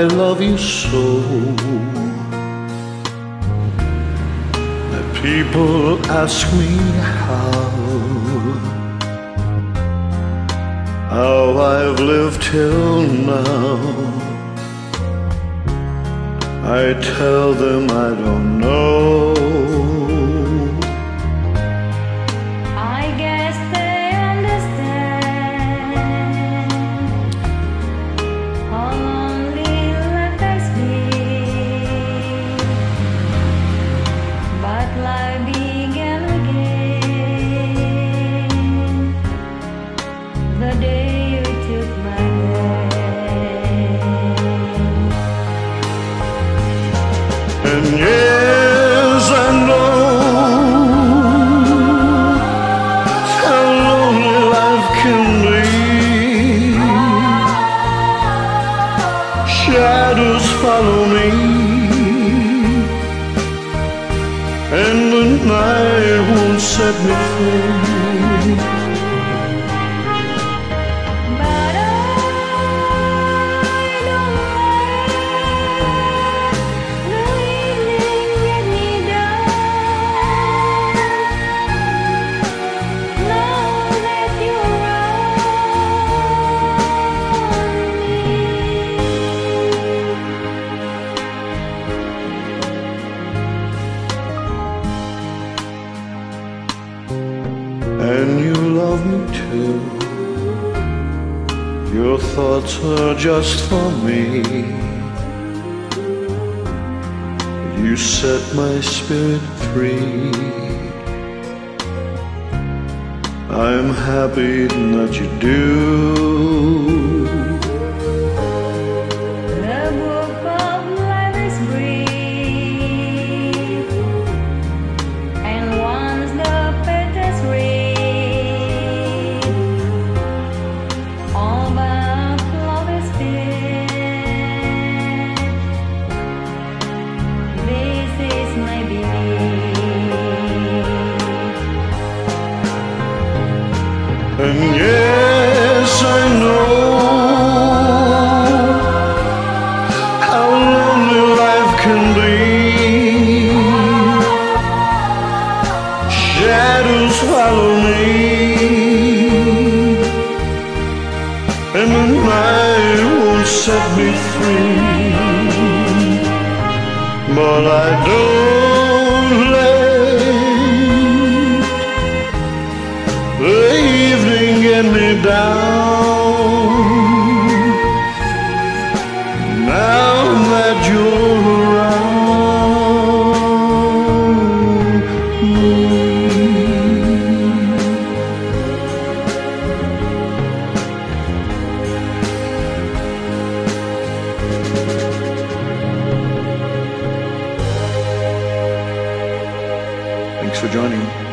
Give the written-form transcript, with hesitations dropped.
I love you so. The people ask me how I've lived till now. I tell them I don't know. I guess they understand how lonely life has been, but life began again the day you took my hand. And yes, I know how lonely life can be. Shadows follow me, and the night won't set me free. But I don't let the evening get me down. Now that you're around me. And you love me too. Your thoughts are just for me. You set my spirit free. I'm happy that you do. The book of life is brief, and once the page is read, all but love is dead. This is my belief. And yes, I know how lonely life can be. Shadows follow me, and the night won't set me free. But I don't let the evening get me down. Now that you're around me. Thanks for joining.